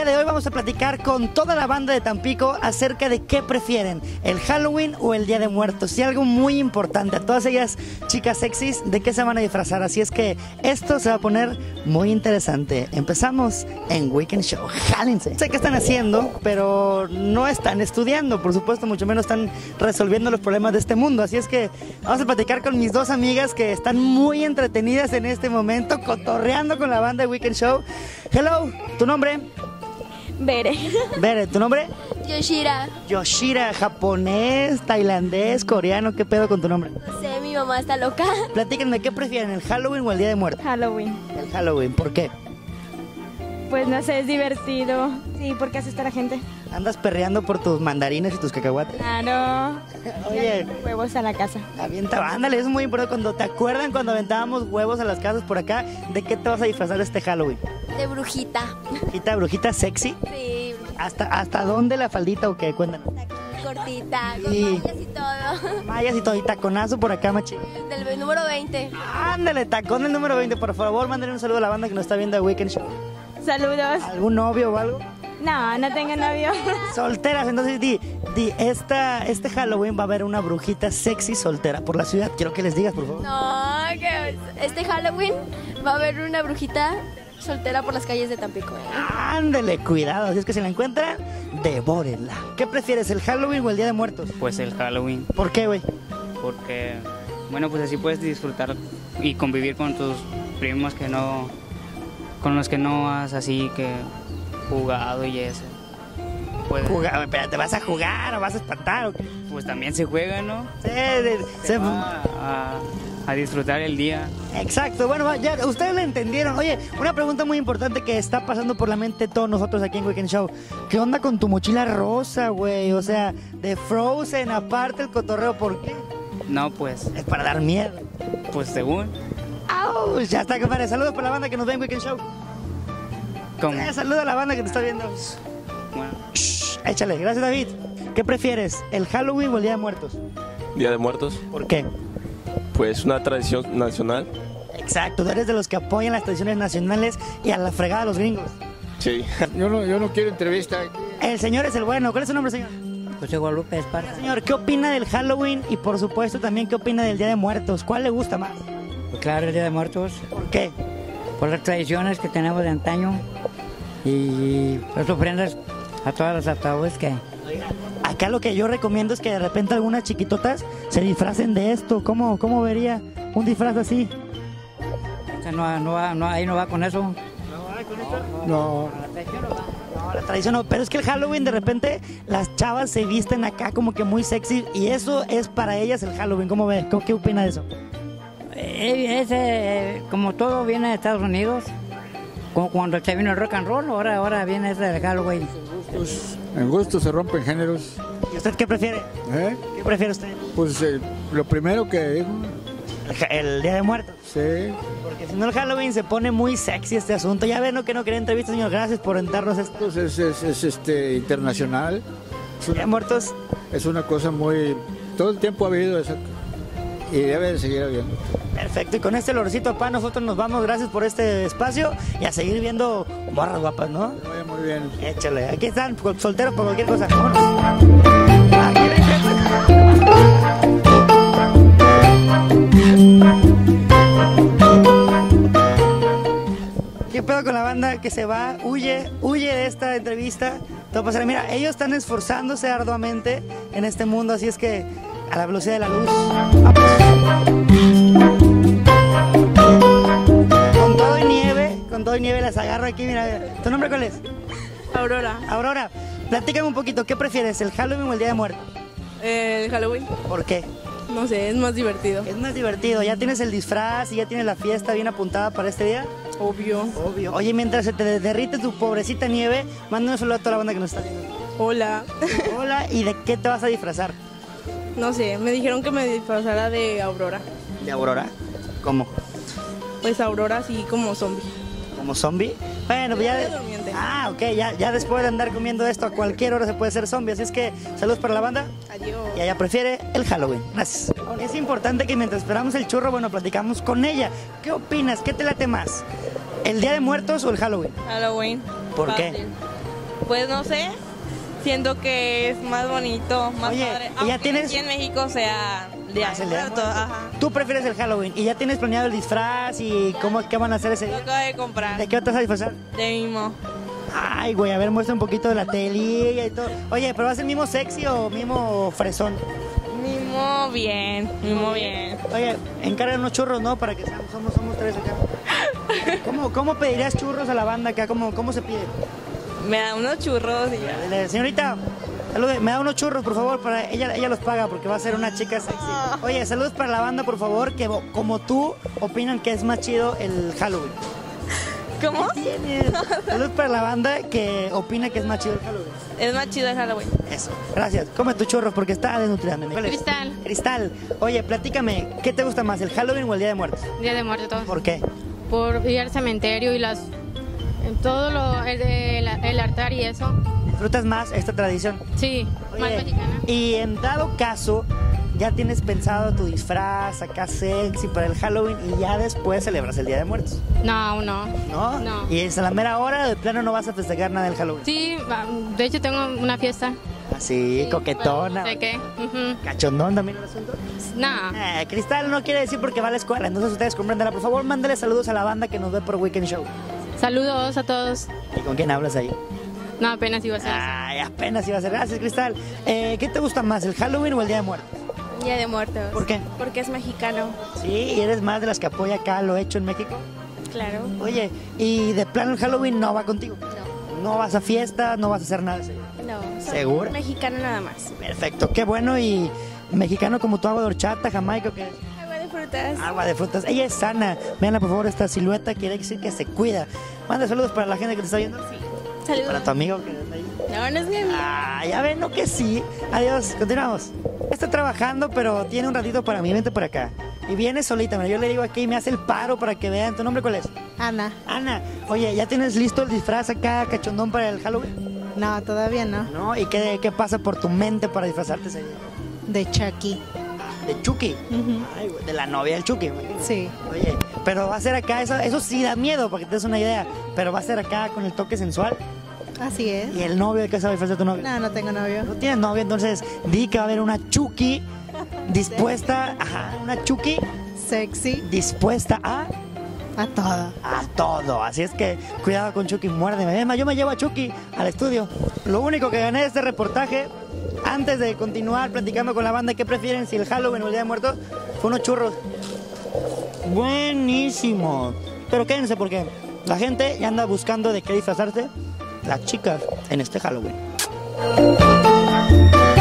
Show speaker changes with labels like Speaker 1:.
Speaker 1: día de hoy vamos a platicar con toda la banda de Tampico acerca de qué prefieren, el Halloween o el Día de Muertos. Y algo muy importante, a todas ellas chicas sexys, de qué se van a disfrazar. Así es que esto se va a poner muy interesante. Empezamos en Weekend Show. Jálense. Sé qué están haciendo, pero no están estudiando, por supuesto, mucho menos están resolviendo los problemas de este mundo. Así es que vamos a platicar con mis dos amigas que están muy entretenidas en este momento, cotorreando con la banda de Weekend Show. Hello, ¿tu nombre?
Speaker 2: Bere.
Speaker 1: Bere, ¿tu nombre?
Speaker 2: Yoshira.
Speaker 1: Yoshira, japonés, tailandés, coreano, ¿qué pedo con tu nombre?
Speaker 2: No sé, mi mamá está loca.
Speaker 1: Platíquenme, ¿qué prefieren, el Halloween o el Día de Muertos?
Speaker 3: Halloween.
Speaker 1: El Halloween, ¿por qué?
Speaker 3: Pues no sé, es divertido. Sí, porque asusta a la gente.
Speaker 1: ¿Andas perreando por tus mandarines y tus cacahuates?
Speaker 3: Claro.
Speaker 1: Oye,
Speaker 3: Huevos a la casa.
Speaker 1: avienta, ándale, eso es muy importante. Cuando te acuerdan cuando aventábamos huevos a las casas por acá, ¿de qué te vas a disfrazar este Halloween?
Speaker 2: De brujita.
Speaker 1: Brujita sexy.
Speaker 2: Sí.
Speaker 1: ¿Hasta dónde la faldita o qué? Cuéntanos.
Speaker 2: Cortita, con
Speaker 1: Y-
Speaker 2: mallas y todo.
Speaker 1: Mayas y todo, y taconazo por acá, machi.
Speaker 2: Del número 20.
Speaker 1: Ándale, tacón del número 20, por favor, mándenle un saludo a la banda que nos está viendo de Weekend Show.
Speaker 3: Saludos.
Speaker 1: ¿Algún novio o algo?
Speaker 3: No, no tengo novio.
Speaker 1: Solteras, entonces este Halloween va a haber una brujita sexy soltera por la ciudad. Quiero que les digas, por favor.
Speaker 2: No, que este Halloween va a haber una brujita soltera por las calles de Tampico.
Speaker 1: Ándale, cuidado, así es que si la encuentran, devórenla. ¿Qué prefieres, el Halloween o el Día de Muertos?
Speaker 4: Pues el Halloween,
Speaker 1: ¿Por qué, güey?
Speaker 4: porque, bueno, pues así puedes disfrutar y convivir con tus primos con los que no has así que jugado y eso. Pues,
Speaker 1: ¿Te vas a jugar o vas a espantar o qué?
Speaker 4: pues también se juega, ¿no?
Speaker 1: Se
Speaker 4: Va a disfrutar el día.
Speaker 1: Exacto, bueno, ya ustedes lo entendieron. Oye, una pregunta muy importante que está pasando por la mente de todos nosotros aquí en Weekend Show. ¿Qué onda con tu mochila rosa, güey? O sea, de Frozen, aparte el cotorreo, ¿por qué?
Speaker 4: No, pues,
Speaker 1: Es para dar miedo.
Speaker 4: pues según,
Speaker 1: ¡Au! Ya está, compadre. Saludos para la banda que nos ve en Weekend Show.
Speaker 4: como,
Speaker 1: Saludos a la banda que te está viendo.
Speaker 4: bueno,
Speaker 1: Shh, échale, gracias, David. ¿Qué prefieres, el Halloween o el Día de Muertos?
Speaker 5: Día de Muertos,
Speaker 1: ¿Por qué?
Speaker 5: pues una tradición nacional.
Speaker 1: Exacto, tú eres de los que apoyan las tradiciones nacionales y a la fregada a los gringos.
Speaker 5: Sí.
Speaker 6: Yo no quiero entrevista.
Speaker 1: El señor es el bueno. ¿Cuál es su nombre, señor?
Speaker 7: José Guadalupe Esparza.
Speaker 1: Señor, ¿qué opina del Halloween y por supuesto también qué opina del Día de Muertos? ¿Cuál le gusta más?
Speaker 7: Pues claro, el Día de Muertos,
Speaker 1: ¿Por qué?
Speaker 7: por las tradiciones que tenemos de antaño y las ofrendas a todas las ataúdes que...
Speaker 1: Acá lo que yo recomiendo es que de repente algunas chiquitotas se disfracen de esto. ¿Cómo vería un disfraz así?
Speaker 7: O sea, ahí no va con eso.
Speaker 6: No,
Speaker 1: No, la tradición no, pero es que el Halloween de repente las chavas se visten acá como que muy sexy y eso es para ellas el Halloween. ¿Cómo ve? ¿Qué opina de eso?
Speaker 7: Como todo viene de Estados Unidos, como cuando se vino el rock and roll, ahora viene ese del Halloween.
Speaker 6: pues en gusto se rompen géneros.
Speaker 1: ¿Y usted qué prefiere?
Speaker 6: ¿Eh?
Speaker 1: ¿Qué prefiere usted?
Speaker 6: Pues lo primero que dijo,
Speaker 1: El Día de Muertos.
Speaker 6: sí.
Speaker 1: Porque si no el Halloween se pone muy sexy este asunto. Ya ven, ¿no? Que no quería entrevista, señor. Gracias por darnos esto.
Speaker 6: Pues es internacional.
Speaker 1: Día de Muertos.
Speaker 6: Es una cosa muy... Todo el tiempo ha habido eso y debe de seguir habiendo.
Speaker 1: Perfecto. Y con este olorcito a pan nosotros nos vamos. Gracias por este espacio y a seguir viendo morras guapas, ¿no?
Speaker 6: Que vaya muy bien.
Speaker 1: Échale. Aquí están, solteros por cualquier cosa. Vámonos. Aquí ¿Qué pedo con la banda que se va? Huye de esta entrevista. Todo pasará. Mira, ellos están esforzándose arduamente en este mundo, así es que a la velocidad de la luz. Con todo y nieve las agarro aquí. Mira, ¿tu nombre cuál es?
Speaker 8: Aurora.
Speaker 1: Aurora, platícame un poquito. ¿Qué prefieres, el Halloween o el Día de Muertos?
Speaker 8: El Halloween,
Speaker 1: ¿Por qué?
Speaker 8: no sé, es más divertido.
Speaker 1: Es más divertido. ¿Ya tienes el disfraz y ya tienes la fiesta bien apuntada para este día?
Speaker 8: Obvio.
Speaker 1: Obvio. Oye, mientras se te derrite tu pobrecita nieve, manda un saludo a toda la banda que nos está viendo.
Speaker 8: Hola.
Speaker 1: Hola, ¿y de qué te vas a disfrazar?
Speaker 8: No sé, me dijeron que me disfrazara de Aurora.
Speaker 1: ¿De Aurora? ¿Cómo?
Speaker 8: Pues Aurora así como zombie.
Speaker 1: ¿Como zombie? Bueno, pues
Speaker 8: Bella
Speaker 1: ya...
Speaker 8: durmiente.
Speaker 1: Ah, ok, ya después de andar comiendo esto a cualquier hora se puede ser zombie. Así es que saludos para la banda.
Speaker 8: Adiós.
Speaker 1: Y ella prefiere el Halloween. Gracias. Es importante que mientras esperamos el churro, bueno, platicamos con ella. ¿Qué opinas? ¿Qué te late más? ¿El Día de Muertos o el Halloween?
Speaker 8: Halloween.
Speaker 1: ¿Por qué?
Speaker 8: Fácil. Pues no sé, siento que es más bonito, más
Speaker 1: Oye,
Speaker 8: padre.
Speaker 1: ¿y ya
Speaker 8: Aunque
Speaker 1: tienes-
Speaker 8: aquí en México sea Día de
Speaker 1: el Día de
Speaker 8: Muertos,
Speaker 1: Muertos.
Speaker 8: ajá.
Speaker 1: Tú prefieres el Halloween y ya tienes planeado el disfraz y qué van a hacer ese
Speaker 8: Lo
Speaker 1: día.
Speaker 8: acabo de comprar,
Speaker 1: ¿De qué te vas a disfrazar?
Speaker 8: de mimo.
Speaker 1: Ay, güey, a ver, muestra un poquito de la telilla y todo. Oye, ¿pero va a ser mimo sexy o mimo fresón?
Speaker 8: Mimo bien, mimo bien.
Speaker 1: Oye, encargan unos churros, ¿no? Para que somos tres acá. ¿Cómo pedirías churros a la banda acá? ¿Cómo se pide?
Speaker 8: Me da unos churros y ya.
Speaker 1: Dile, señorita, salude, me da unos churros, por favor, para ella los paga porque va a ser una chica sexy. Oye, saludos para la banda, por favor, que como tú opinan que es más chido el Halloween.
Speaker 8: ¿Cómo?
Speaker 1: Saludos para la banda que opina que es más chido el Halloween.
Speaker 8: Es más chido el Halloween.
Speaker 1: Eso, gracias. Come tus churros porque está desnutriendo. ¿Cuál es?
Speaker 9: Cristal.
Speaker 1: Cristal. Oye, platícame, ¿qué te gusta más, el Halloween o el Día de Muertos?
Speaker 9: Día de Muertos.
Speaker 1: ¿Por qué?
Speaker 9: Por ir al cementerio y el altar y eso.
Speaker 1: ¿Disfrutas más esta tradición?
Speaker 9: Sí, más
Speaker 1: Oye,
Speaker 9: mexicana.
Speaker 1: y en dado caso, ya tienes pensado tu disfraz acá sexy para el Halloween y ya después celebras el Día de Muertos,
Speaker 9: No, aún no.
Speaker 1: ¿no?
Speaker 9: No.
Speaker 1: Y es a la mera hora, de plano no vas a festejar nada del Halloween.
Speaker 9: Sí, de hecho tengo una fiesta.
Speaker 1: Así, coquetona.
Speaker 9: ¿De qué? Ujú.
Speaker 1: Cachondón también el asunto.
Speaker 9: No.
Speaker 1: Cristal no quiere decir porque va a la escuela, entonces ustedes compréndanla. Por favor, mándale saludos a la banda que nos ve por Weekend Show.
Speaker 9: Saludos a todos.
Speaker 1: ¿Y con quién hablas ahí?
Speaker 9: No, apenas iba a ser.
Speaker 1: Ay, apenas iba a ser. Gracias, Cristal. ¿Qué te gusta más, el Halloween o el Día de Muertos?
Speaker 2: Día de Muertos.
Speaker 1: ¿Por qué?
Speaker 2: Porque es mexicano.
Speaker 1: Sí, y eres más de las que apoya acá lo hecho en México.
Speaker 2: Claro.
Speaker 1: Oye, y de plano el Halloween no va contigo. No vas a fiestas, no vas a hacer nada de eso.
Speaker 2: No. soy
Speaker 1: ¿Segura?
Speaker 2: Mexicano nada más.
Speaker 1: Perfecto, qué bueno. Y mexicano como tu agua de horchata, jamaica, ¿o qué es?
Speaker 2: Agua de frutas.
Speaker 1: Agua de frutas. Ella es sana. Veanla, por favor, esta silueta quiere decir que se cuida. Manda saludos para la gente que te está viendo. Sí.
Speaker 2: Saludos.
Speaker 1: Para tu amigo que está ahí.
Speaker 2: No, no es mi amigo.
Speaker 1: Ah, ya ven, no que sí. Adiós, continuamos. Está trabajando, pero tiene un ratito para mí. Vente por acá. Y viene solita. Mira, yo le digo aquí y me hace el paro para que vean. ¿Tu nombre cuál es?
Speaker 10: Ana.
Speaker 1: Ana. Oye, ¿ya tienes listo el disfraz acá, cachondón, para el Halloween?
Speaker 10: No, todavía no.
Speaker 1: ¿No? ¿Y qué pasa por tu mente para disfrazarte ese día?
Speaker 10: De Chucky.
Speaker 1: ¿De Chucky? Ay, güey, de la novia del Chucky, imagino.
Speaker 10: Sí.
Speaker 1: Oye, pero va a ser acá, eso sí da miedo, para que te des una idea. Pero va a ser acá con el toque sensual.
Speaker 10: Así es.
Speaker 1: ¿Y el novio de qué sabe disfrazar tu novio?
Speaker 10: No, no tengo novio.
Speaker 1: No tienes novio, entonces di que va a haber una Chucky dispuesta, una Chucky
Speaker 10: Sexy.
Speaker 1: dispuesta a
Speaker 10: todo.
Speaker 1: A todo. Así es que cuidado con Chucky, muérdeme. Además, yo me llevo a Chucky al estudio. Lo único que gané de este reportaje, antes de continuar platicando con la banda, ¿qué prefieren, si el Halloween o el Día de Muertos? Fue unos churros. Buenísimo. Pero quédense porque la gente ya anda buscando de qué disfrazarse. Las chicas en este Halloween.